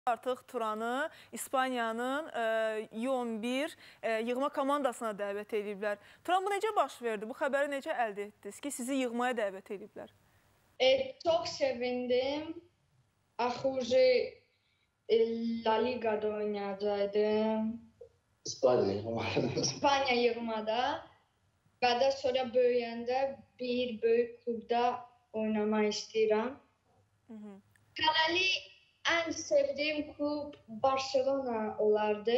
Artıq Turanı İspaniyanın U11 yığma komandasına dəvət ediblər. Turan, bu necə baş verdi? Bu xəbəri necə əldə etdiniz ki, sizi yığmaya dəvət ediblər? Çok sevindim. Ahuje La Liga'da oynayacaktım. İspanya yığmada. Ve de sonra böyüyəndə bir büyük klubda oynamak istiyorum. Karali en sevdiğim klub Barcelona olardı.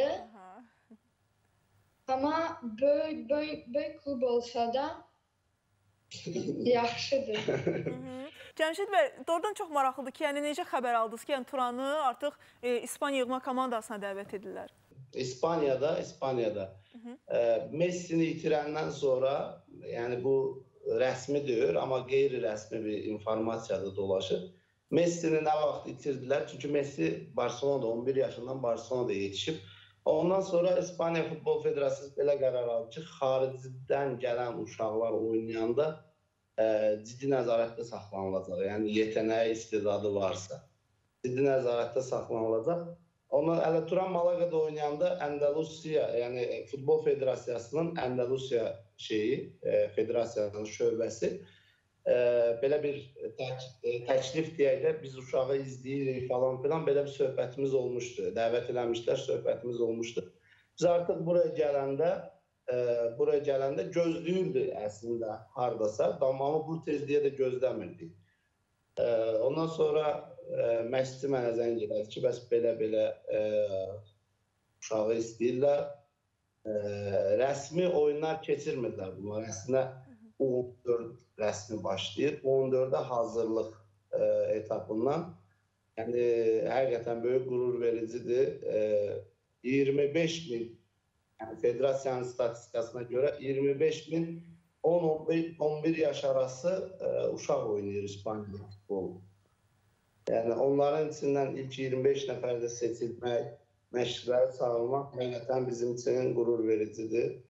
Ama böyük klub olsa da yaxşıdır. Cəmşid bəy, doğrudan çox maraqlıdır ki, yəni necə xəbər aldınız ki, yəni Turanı artıq İspanya yığma komandasına dəvət edirlər? İspanya'da. Messi'ni itirəndən sonra, yəni bu rəsmidir, amma qeyri-rəsmi bir informasiya da dolaşır. Messi'ni nə vaxt itirdilər? Çünki Messi Barcelona'da 11 yaşından Barcelona'da yetişib. Ondan sonra İspanya Futbol Federasiyası belə qərar aldı ki, xaricdən gələn uşaqlar oynayanda ciddi nəzarətdə saxlanılacaq. Yəni yeteneği, istedadı varsa ciddi nəzarətdə saxlanılacaq. Ondan ələ Turan Malaga'da oynayanda Andalusiya, yəni Futbol Federasiyasının Andalusiya federasiyanın şöbəsi belə bir təklif deyək də biz uşağı izləyirik falan filan, belə bir söhbətimiz olmuşdu. Dəvət eləmişlər, söhbətimiz olmuşdu. Biz artıq buraya gələndə gözləyirdi əslində hardasa, amma bu tezliyə də gözləmirdik. Ondan sonra Messi mənə zəng elədi ki, bəs belə uşağı istəyirlər. Rəsmi oyunlar keçirmirlər bunlar. Əslində U14 rəsmi başlayır. U14'də hazırlıq etapından. Yəni, həqiqətən böyük qürur vericidir. 25 min, yəni federasiyanın statistikasına görə 25 min 10-11 yaş arası uşaq oynayır İspanya'da futbolu. Yəni onların içindən ilk 25 nəfərdə seçilmək, məşqləri çağırmaq həqiqətən bizim üçün qürur vericidir.